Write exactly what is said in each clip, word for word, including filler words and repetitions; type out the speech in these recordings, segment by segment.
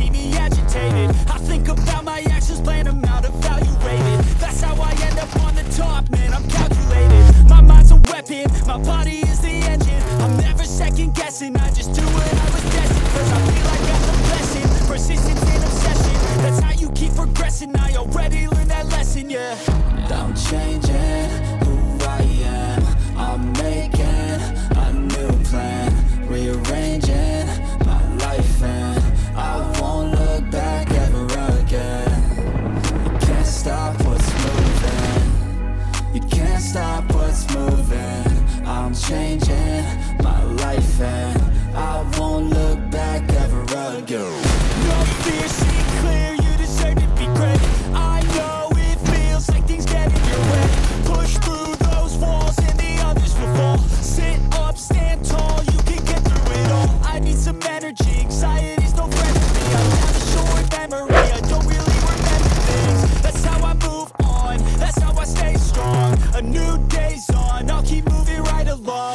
see me agitated. I think about my actions, plan them out, evaluate it. That's how I end up on the top, man, I'm calculated. My mind's a weapon, my body is the engine. I'm never second guessing, I just do what I was destined. Cause I feel like that's a blessing, persistence and obsession. That's how you keep progressing, I already learned that lesson, yeah. I'm changing who I am, I'm making a new plan, rearranging my life and I won't look back ever again. You can't stop what's moving, you can't stop what's moving. I'm changing my life and I won't look back ever again. No fear, see clear, you deserve to be great. I know it feels like things get in your way. Push through those walls and the others will fall. Sit up, stand tall, you can get through it all. I need some energy, anxiety's no friend to me. I have a short memory, I don't really remember things. That's how I move on, that's how I stay strong. A new day's on, I'll keep moving right along.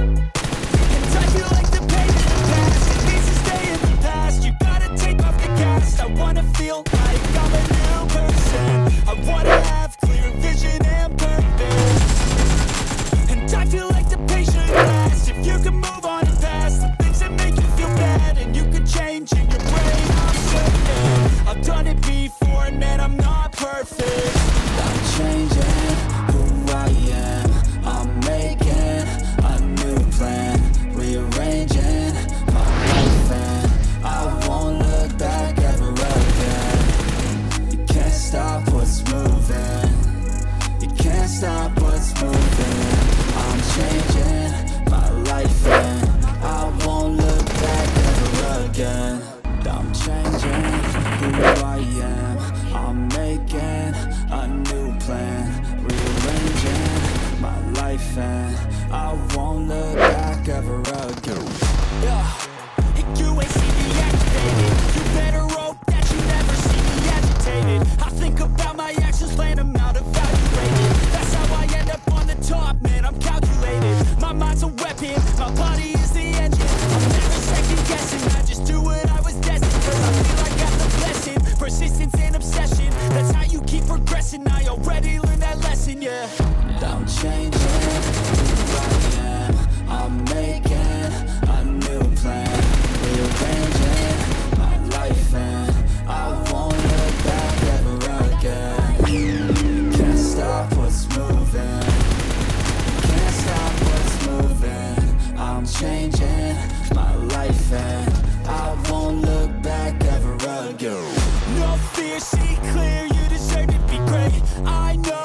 And I feel like the pain in the past, it needs to stay in the past. You gotta take off the gas, I wanna feel like I'm a new person. I wanna have clear vision and purpose. And I feel like the pain should last. If you can move on and past the things that make you feel bad, and you can change in your brain, I'm certain. I've done it before and man, I'm not perfect. I'm changing who I am, I'm making a new plan, rearranging my life and I won't look back ever again. You can't stop what's moving, you can't stop what's moving. I'm changing my life and I won't look back ever again. I'm changing who I am, I'm making a new plan, rearranging my life and I won't look back ever again. Yeah, you ain't see me activated, you better hope that you never see me agitated. I think about my actions, plan them out, evaluate it. That's how I end up on the top, man, I'm calculated. My mind's a weapon, my body is the engine. I'm never second guessing, I just do what I was destined. Cause I feel like that's a blessing, persistence and obsession. That's how you keep progressing, I already learned that lesson, yeah. I'm changing who I am, I'm making a new plan, rearranging my life and I won't look back ever again. You can't stop what's moving, you can't stop what's moving. I'm changing my life and I won't look back ever again. No fear, see clear, you deserve to be great. I know